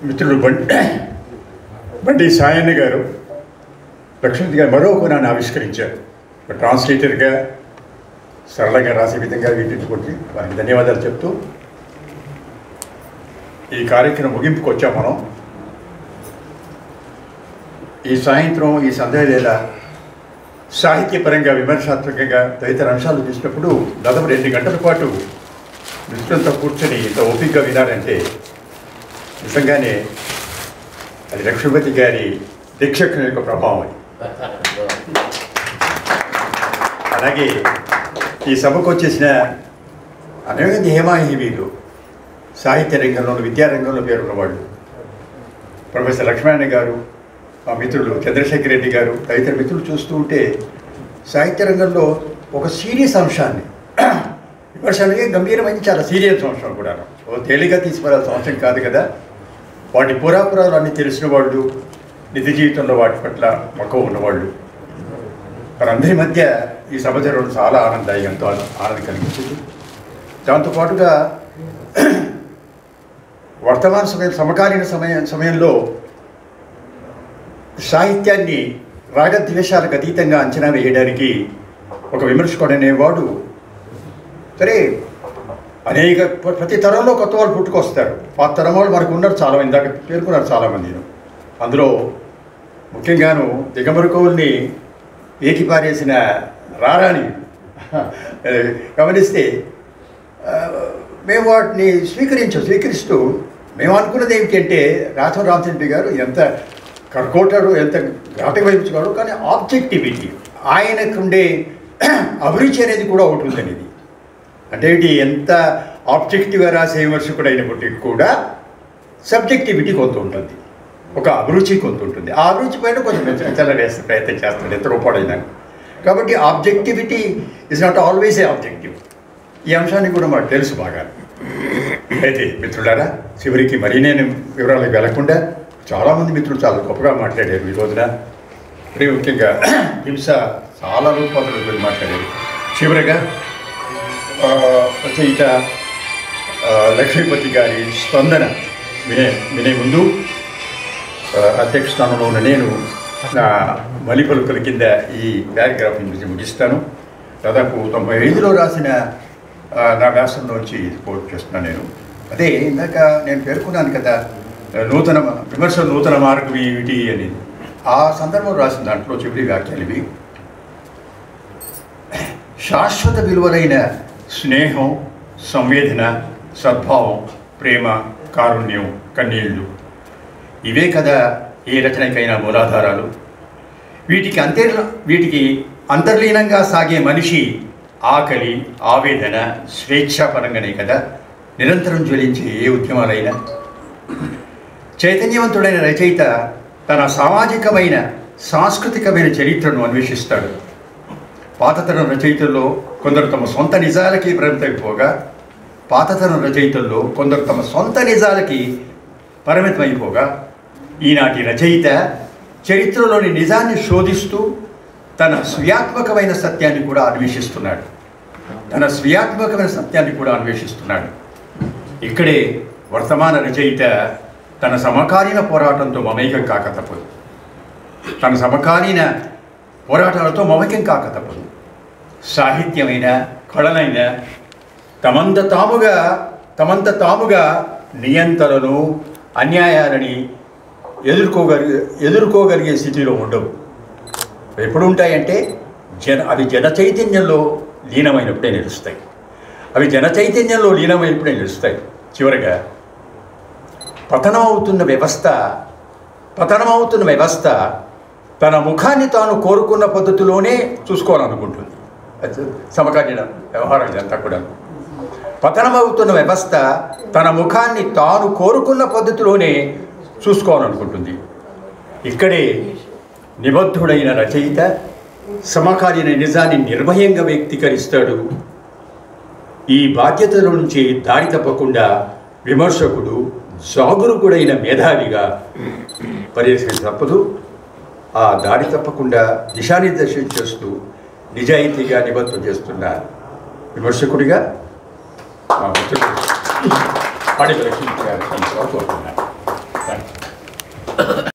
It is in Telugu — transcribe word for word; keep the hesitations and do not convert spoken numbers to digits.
మిత్రుడు బండి బండి సాయన్న గారు లక్ష్మణ్ గారు మరో కోణాన్ని ఆవిష్కరించారు. ట్రాన్స్లేటర్గా సరళంగా రాసే విధంగా వీటించుకుంటే వారికి ధన్యవాదాలు చెప్తూ ఈ కార్యక్రమం ముగింపుకు వచ్చాం. మనం ఈ సాయంత్రం ఈ సంధ్యావేళ సాహిత్యపరంగా విమర్శాత్మకంగా తదితర అంశాలు చూసినప్పుడు దాదాపు రెండు గంటల పాటు మిత్రులతో కూర్చొని ఇంత ఓపికగా వినాలంటే నిజంగానే అది లక్ష్మీపతి గారి దీక్షకం యొక్క ప్రభావం. అలాగే ఈ సభకు వచ్చేసిన అనేక మంది హేమాహివీలు సాహిత్య రంగంలో విద్యారంగంలో పేరున్న వాళ్ళు ప్రొఫెసర్ లక్ష్మణ గారు, మా మిత్రులు చంద్రశేఖర్ రెడ్డి గారు, తదితర మిత్రులు చూస్తూ ఉంటే సాహిత్య రంగంలో ఒక సీరియస్ అంశాన్ని విమర్శలకే గంభీరమైన చాలా సీరియస్ అంశం కూడా ఓ తేలిగా తీసుకురాల్సిన అంశం కాదు కదా. వాటి పురాపురాలు అన్నీ తెలిసిన వాళ్ళు, నిజ జీవితంలో వాటి పట్ల మక్కువ ఉన్నవాళ్ళు వారందరి మధ్య ఈ సభ జరగడం చాలా ఆనందదాయకం, ఎంతో ఆనందం కలిగించింది. దాంతోపాటుగా వర్తమాన సమయం సమకాలీన సమయ సమయంలో సాహిత్యాన్ని రాగద్వేషాలకు అతీతంగా అంచనా వేయడానికి ఒక విమర్శకుడు అనేవాడు సరే అనేక ప్రతి తరంలో కొత్త వాళ్ళు పుట్టుకొస్తారు. పాత తరం వాళ్ళు మనకు ఉన్నారు చాలా, ఇందాక పేర్కొన్నారు చాలామంది. అందులో ముఖ్యంగాను దిగంబర కవుల్ని ఏకిపారేసిన రారాని గమనిస్తే మేము వాటిని స్వీకరించాం. స్వీకరిస్తూ మేము అనుకున్నది ఏమిటంటే రాఘవ రామచంద్ర గారు ఎంత కర్కోటాడు, ఎంత ఘాటక వైపుచున్నాడు, కానీ ఆబ్జెక్టివిటీ ఆయనకుండే అభిరుచి అనేది కూడా ఒకటి ఉందనేది. అంటే ఇది ఎంత ఆబ్జెక్టివ్గా రాసే విమర్శకుడు అయినప్పటికీ కూడా సబ్జెక్టివిటీ కొంత ఉంటుంది, ఒక అభిరుచి కొంత ఉంటుంది. ఆ అభిరుచి పైన కొంచెం చల్లవేసే ప్రయత్నం చేస్తాడు ఎంత రూపాడైనా. కాబట్టి objectivity is not always a objective. ఈ అంశాన్ని కూడా మాకు తెలుసు బాగా. అయితే మిత్రులారా, చివరికి మరీ నేను వివరాలకు వెళ్లకుండా చాలామంది మిత్రులు చాలా గొప్పగా మాట్లాడారు ఈ రోజున. మరి ముఖ్యంగా హింస చాలా రూపాయల గురించి మాట్లాడారు. చివరిగా రచయిత లక్ష్మీపతి గారి స్పందన వినే వినే ముందు అధ్యక్ష స్థానంలో ఉన్న నేను నా మలిపలుకల కింద ఈ పారాగ్రాఫ్ నుంచి ముగిస్తాను. దాదాపు తొంభై ఐదులో రాసిన నా వ్యాసంలోంచి ఇది కోట్ చేస్తున్నాను నేను. అదే ఇందాక నేను పేర్కొన్నాను కదా, నూతన విమర్శ నూతన మార్గం ఏమిటి అనేది. ఆ సందర్భంలో రాసిన దాంట్లో చివరి వ్యాఖ్యలు ఇవి: శాశ్వత విలువలైన స్నేహం, సంవేదన, సద్భావం, ప్రేమ, కారుణ్యం, కన్నీళ్ళు ఇవే కదా ఏ రచనకైనా మూలాధారాలు. వీటికి అంతర్ వీటికి అంతర్లీనంగా సాగే మనిషి ఆకలి, ఆవేదన, స్వేచ్ఛాపరంగానే కదా నిరంతరం జ్వలించే ఏ ఉద్యమాలైనా. చైతన్యవంతుడైన రచయిత తన సామాజికమైన సాంస్కృతికమైన చరిత్రను అన్వేషిస్తాడు. పాతతరం రచయితల్లో కొందరు తమ సొంత నిజాలకి పరిమితమైపోగా పాతతరం రచయితల్లో కొందరు తమ సొంత నిజాలకి పరిమితమైపోగా ఈనాటి రచయిత చరిత్రలోని నిజాన్ని శోధిస్తూ తన స్వీయాత్మకమైన సత్యాన్ని కూడా అన్వేషిస్తున్నాడు. తన స్వీయాత్మకమైన సత్యాన్ని కూడా అన్వేషిస్తున్నాడు. ఇక్కడే వర్తమాన రచయిత తన సమకాలీన పోరాటంతో మమైకం కాక తప్పదు. తన సమకాలీన పోరాటాలతో మమైకం కాక తప్పదు. సాహిత్యమైన, కళలైన తమంత తాముగా తమంత తాముగా నియంత్రణను, అన్యాయాలని ఎదుర్కోగలిగే ఎదుర్కోగలిగే స్థితిలో ఉండవు. ఎప్పుడు ఉంటాయంటే జన అవి జన చైతన్యంలో లీనమైనప్పుడే నిలుస్తాయి. అవి జన చైతన్యంలో లీనమైనప్పుడే నిలుస్తాయి. చివరగా పతనమవుతున్న వ్యవస్థ పతనమవుతున్న వ్యవస్థ తన ముఖాన్ని తాను కోరుకున్న పద్ధతిలోనే చూసుకోవాలనుకుంటుంది. సమకాలీన వ్యవహారం ఇదంతా కూడా. పతనమవుతున్న వ్యవస్థ తన ముఖాన్ని తాను కోరుకున్న పద్ధతిలోనే చూసుకోవాలనుకుంటుంది. ఇక్కడే నిబద్ధుడైన రచయిత సమకాలీన నిజాన్ని నిర్భయంగా వ్యక్తీకరిస్తాడు. ఈ బాధ్యతల నుంచి దారి తప్పకుండా విమర్శకుడు జాగరూకుడైన మేధావిగా పర్యవేక్షణ తప్పదు. ఆ దారి తప్పకుండా దిశానిర్దేశం చేస్తూ నిజాయితీగా నిబద్ధం చేస్తున్న విమర్శకుడిగా మా మిత్రుడు పాడి లక్ష్మీ గారు కోరుతున్నాను.